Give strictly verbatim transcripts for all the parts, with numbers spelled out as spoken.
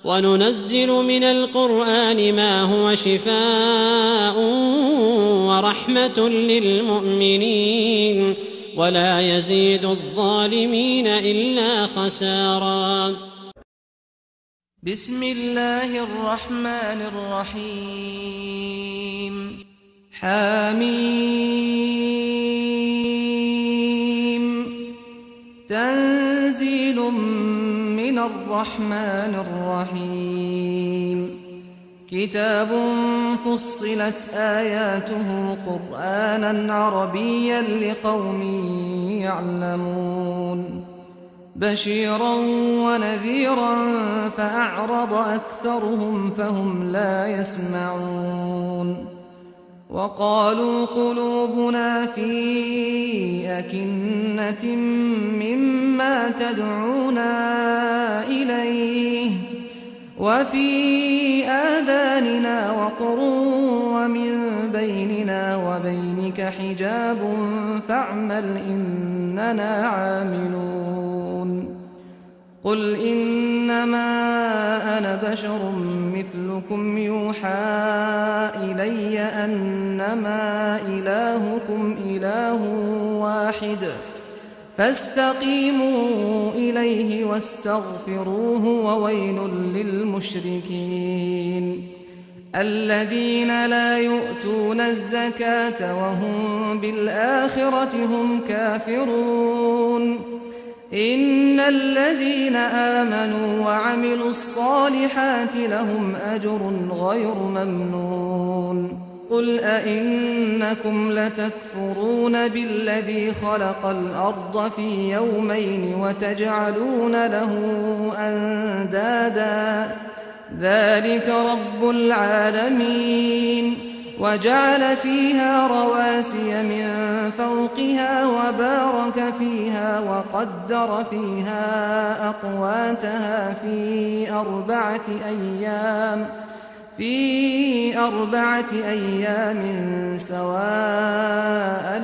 وننزل من القرآن ما هو شفاء ورحمة للمؤمنين ولا يزيد الظالمين إلا خسارا. بسم الله الرحمن الرحيم. حميم. تنزيل من الرحمن الرحيم. كتاب فصلت آياته قرآنا عربيا لقوم يعلمون بشيرا ونذيرا فأعرض أكثرهم فهم لا يسمعون وقالوا قلوبنا في أكنة مما تدعونا إليه وفي آذاننا وقر ومن بيننا وبينك حجاب فاعمل إننا عاملون قل إنما أنا بشر مثلكم يوحى إلي أنما إلهكم إله واحد فاستقيموا إليه واستغفروه وويل للمشركين الذين لا يؤتون الزكاة وهم بالآخرة هم كافرون إن الذين آمنوا وعملوا الصالحات لهم أجر غير ممنون قل أئنكم لتكفرون بالذي خلق الأرض في يومين وتجعلون له أندادا ذلك رب العالمين وجعل فيها رواسي من فوقها وبارك فيها وقدر فيها أقواتها في أربعة أيام في أربعة أيام سواء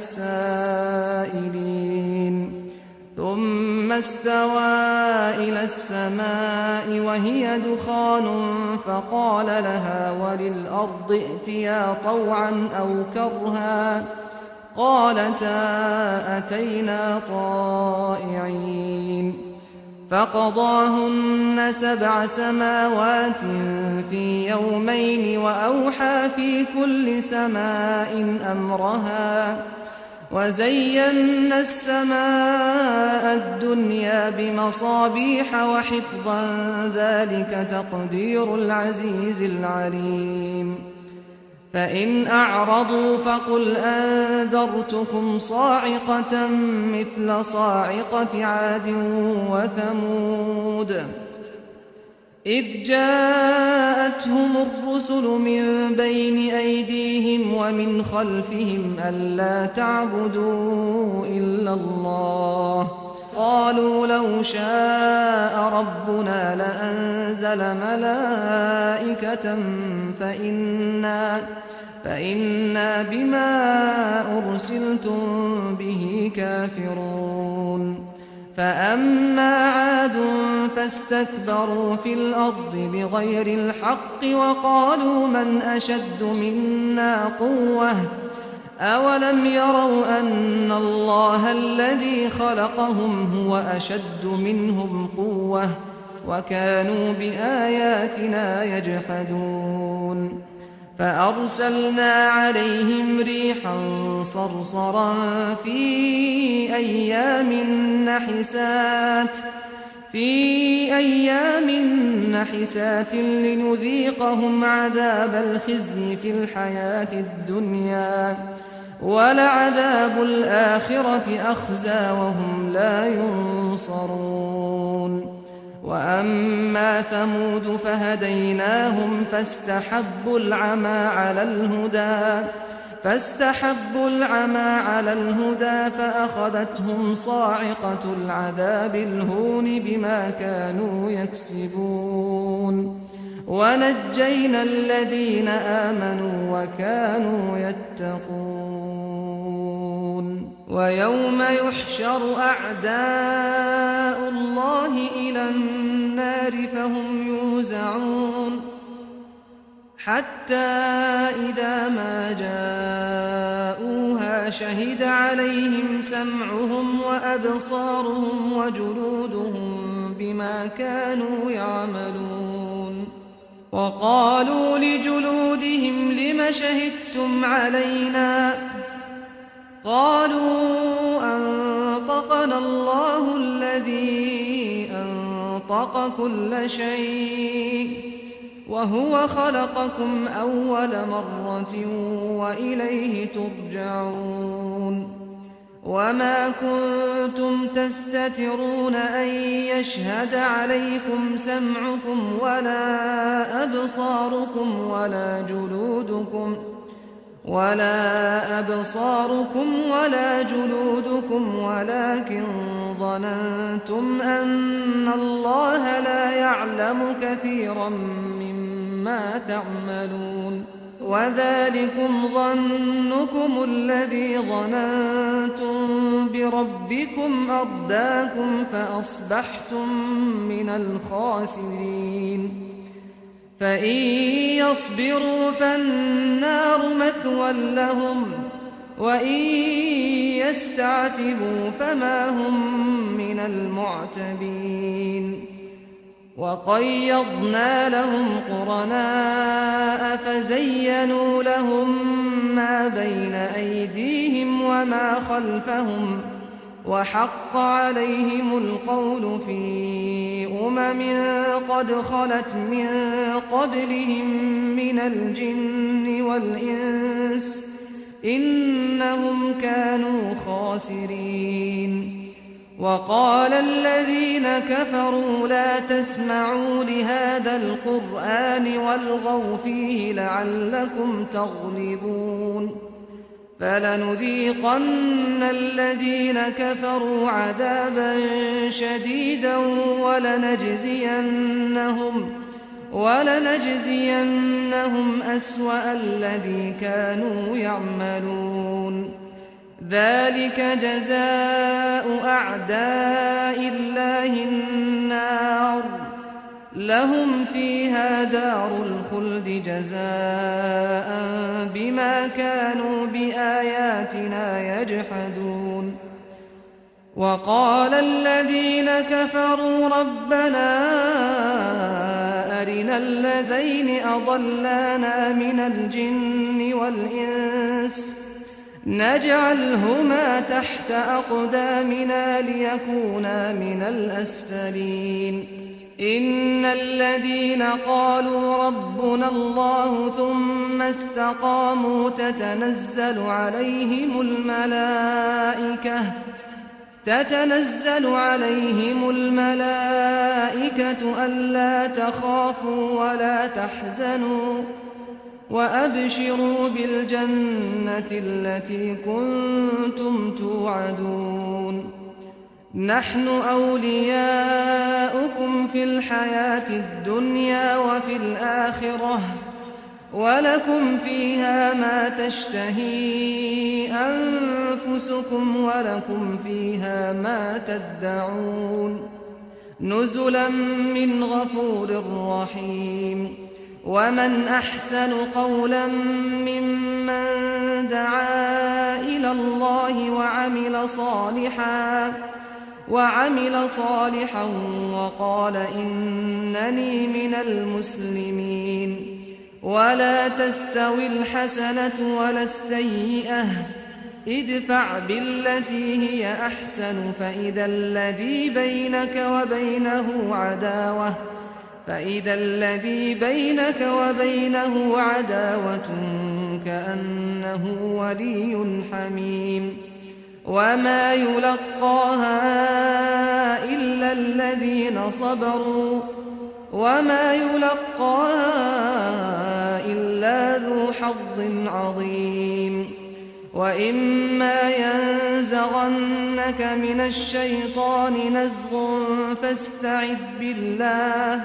للسائلين ثم استوى إلى السماء وهي دخان فقال لها وللأرض ائتيا طوعا أو كرها قالتا أتينا طائعين فقضاهن سبع سماوات في يومين وأوحى في كل سماء أمرها وزينا السماء الدنيا بمصابيح وحفظا ذلك تقدير العزيز العليم فإن أعرضوا فقل أنذرتكم صاعقة مثل صاعقة عاد وثمود إذ جاءتهم الرسل من بين أيديهم ومن خلفهم ألا تعبدوا إلا الله قالوا لو شاء ربنا لأنزل ملائكة فإنا, فإنا بما أرسلتم به كافرون فأما عاد فاستكبروا في الأرض بغير الحق وقالوا من أشد منا قوة أولم يروا أن الله الذي خلقهم هو أشد منهم قوة وكانوا بآياتنا يجحدون فأرسلنا عليهم ريحا صرصرا في أيام نحسات في أيام نحسات لنذيقهم عذاب الخزي في الحياة الدنيا ولعذاب الآخرة أخزى وهم لا ينصرون وأما ثمود فهديناهم فاستحبوا العمى على الهدى فاستحبوا العمى على الهدى فأخذتهم صاعقة العذاب الهون بما كانوا يكسبون ونجينا الذين آمنوا وكانوا يتقون ويوم يحشر أعداء الله إلى النار فهم يوزعون يوزعون حتى إذا ما جاءوها شهد عليهم سمعهم وأبصارهم وجلودهم بما كانوا يعملون وقالوا لجلودهم لم شهدتم علينا قالوا أنطقنا الله الذي أنطق كل شيء وهو خلقكم أول مرة وإليه ترجعون وما كنتم تستترون أن يشهد عليكم سمعكم ولا أبصاركم ولا جلودكم ولا أبصاركم ولا جلودكم ولكن ظننتم أن الله لا يعلم كثيرا مما تعملون وذلكم ظنكم الذي ظننتم بربكم أرداكم فأصبحتم من الخاسرين فإن يصبروا فالنار مثوى لهم وإن يستعتبوا فما هم من المعتبين وقيضنا لهم قرناء فزينوا لهم ما بين أيديهم وما خلفهم وحق عليهم القول في أمم قد خلت من قبلهم من الجن والإنس إنهم كانوا خاسرين وقال الذين كفروا لا تسمعوا لهذا القرآن والغوا فيه لعلكم تغلبون فلنذيقن الذين كفروا عذابا شديدا ولنجزينهم ولنجزينهم أسوأ الذي كانوا يعملون ذلك جزاء أعداء الله النار لهم فيها دار الخلد جزاء بما كانوا بآياتنا يجحدون وقال الذين كفروا ربنا أرنا الذين أضلانا من الجن والإنس نجعلهما تحت أقدامنا ليكونا من الأسفلين إن الذين قالوا ربنا الله ثم استقاموا تتنزل عليهم الملائكة تتنزل عليهم الملائكة ألا تخافوا ولا تحزنوا وأبشروا بالجنة التي كنتم توعدون نحن أولياؤكم في الحياة الدنيا وفي الآخرة ولكم فيها ما تشتهي أنفسكم ولكم فيها ما تدعون نزلا من غفور رحيم ومن أحسن قولا ممن دعا إلى الله وعمل صالحا وعمل صالحا وقال إنني من المسلمين ولا تستوي الحسنة ولا السيئة ادفع بالتي هي أحسن فإذا الذي بينك وبينه عداوة فإذا الذي بينك وبينه عداوة كأنه ولي حميم وما يلقاها إلا الذين صبروا وما يلقاها إلا ذو حظ عظيم وإما ينزغنك من الشيطان نزغ فاستعذ بالله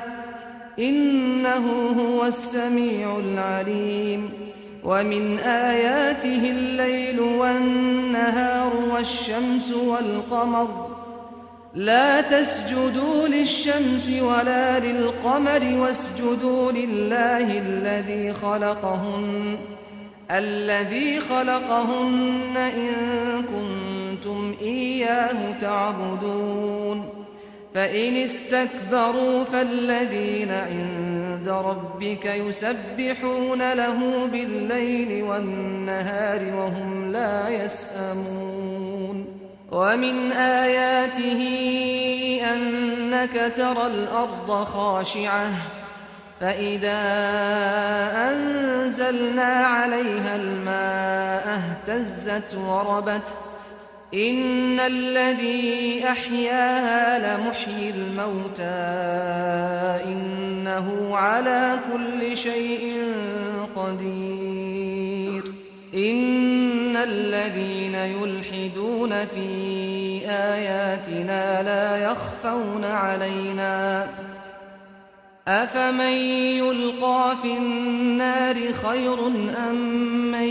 إنه هو السميع العليم ومن آياته الليل والنهار والشمس والقمر لا تسجدوا للشمس ولا للقمر واسجدوا لله الذي خلقهن الذي خلقهن إن كنتم إياه تعبدون فإن استكبروا فالذين عند ربك يسبحون له بالليل والنهار وهم لا يسأمون ومن آياته أنك ترى الأرض خاشعة فإذا أنزلنا عليها الماء اهتزت وربت إن الذي أحياها لمحيي الموتى إنه على كل شيء قدير إن الذين يلحدون في آياتنا لا يخفون علينا أفمن يلقى في النار خير أم من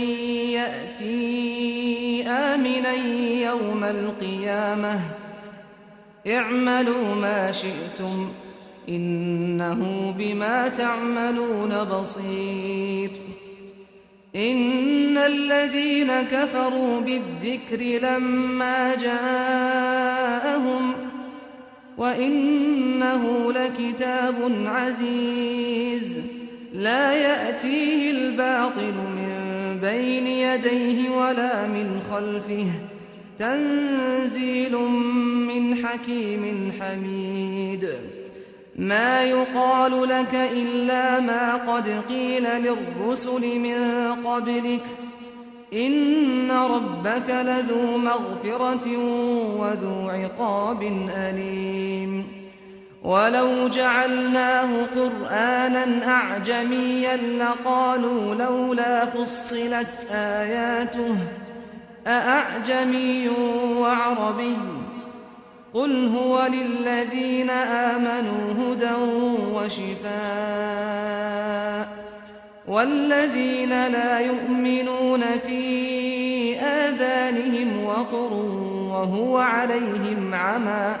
يأتي آمنا يوم القيامة اعملوا ما شئتم إنه بما تعملون بصير إن الذين كفروا بالذكر لما جاءهم وإنه لكتاب عزيز لا يأتيه الباطل من بين يديه ولا من خلفه تنزيل من حكيم حميد ما يقال لك إلا ما قد قيل للرسل من قبلك إن ربك لذو مغفرة وذو عقاب أليم ولو جعلناه قرآنا أعجميا لقالوا لولا فصلت آياته أأعجمي وعربي قل هو للذين آمنوا هدى وشفاء والذين لا يؤمنون في آذانهم وقر وهو عليهم عمى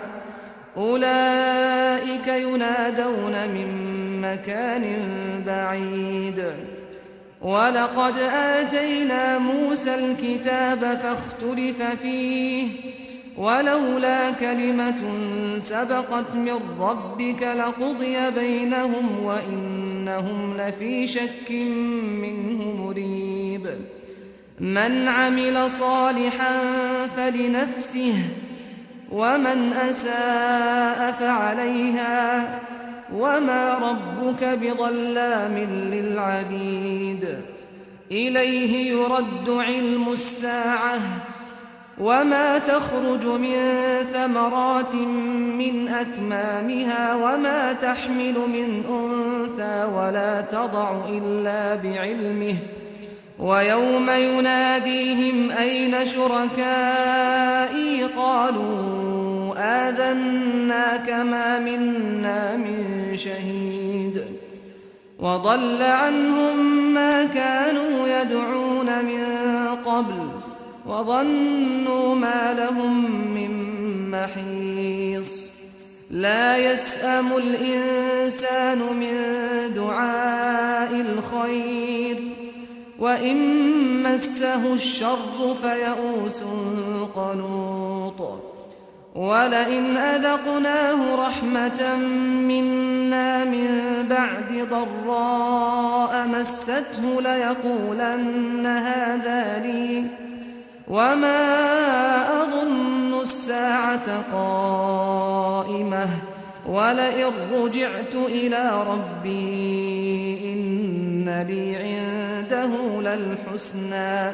أولئك ينادون من مكان بعيد ولقد آتينا موسى الكتاب فاختلف فيه ولولا كلمة سبقت من ربك لقضي بينهم وإنهم لفي شك منه مريب من عمل صالحا فلنفسه ومن أساء فعليها وما ربك بظلام للعبيد إليه يرد علم الساعة وما تخرج من ثمرات من أكمامها وما تحمل من أنثى ولا تضع إلا بعلمه ويوم يناديهم أين شركائي قالوا آذناك ما منا من شهيد وضل عنهم ما كانوا يدعون من قبل وظنوا ما لهم من محيص لا يسأم الإنسان من دعاء الخير وإن مسه الشر فيئوس قنوط ولئن أذقناه رحمة منا من بعد ضراء مسته ليقولن هذا لي وما أظن الساعة قائمة ولئن رجعت إلى ربي إن لي عنده للحسنى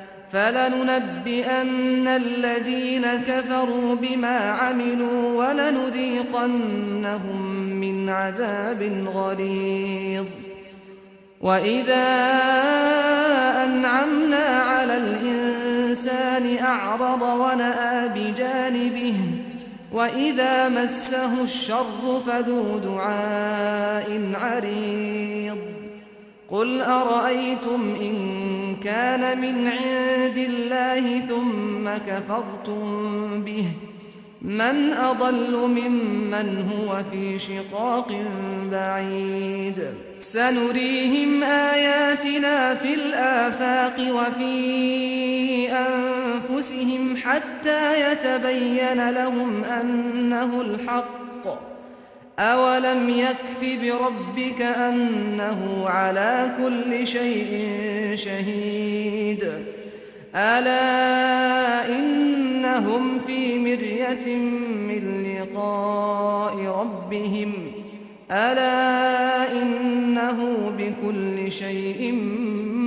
فلننبئن الذين كفروا بما عملوا ولنذيقنهم من عذاب غليظ وإذا أنعمنا على الإنسان أعرض ونأى بجانبه وإذا مسه الشر فذو دعاء عريض قل أرأيتم إن كان من عند الله ثم كفرتم به من أضل ممن هو في شقاق بعيد سنريهم آياتنا في الآفاق وفي أنفسهم حتى يتبين لهم أنه الحق أولم يكف بربك أنه على كل شيء شهيد ألا إنهم في مرية من لقاء ربهم ألا إنه بكل شيء